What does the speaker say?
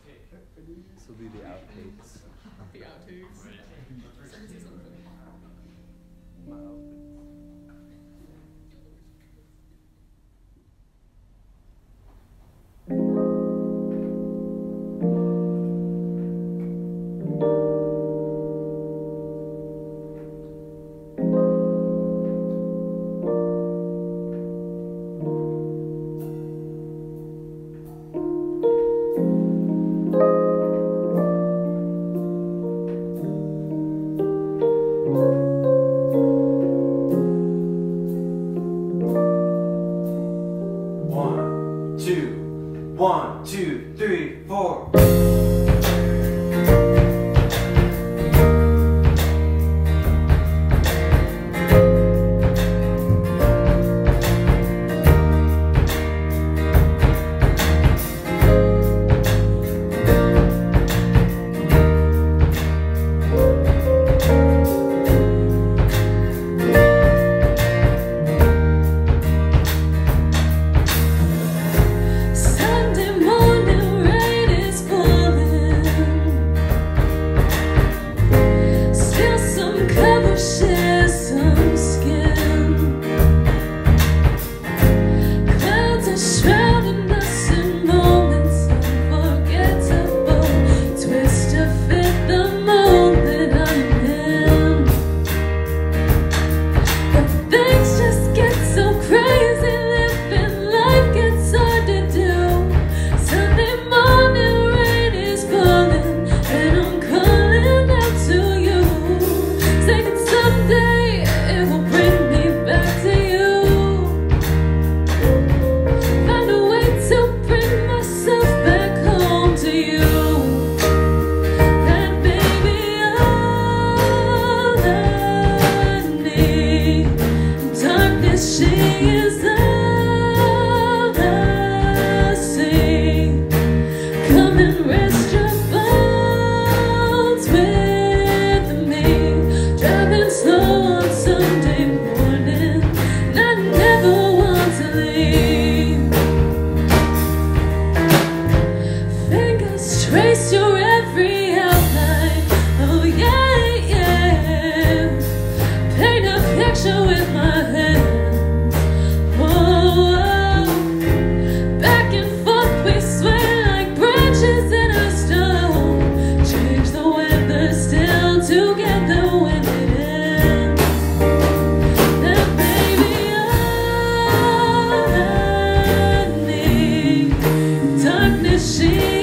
This will be the outtakes. The outtakes. Someone say something funny. My outfits. 1, 2, 3, 4. Trace your every outline. Oh yeah, yeah. Paint a picture with my hands. Whoa, whoa. Back and forth we sway like branches in a stone. Change the weather, still together when it ends. Now baby, all I need, darkness she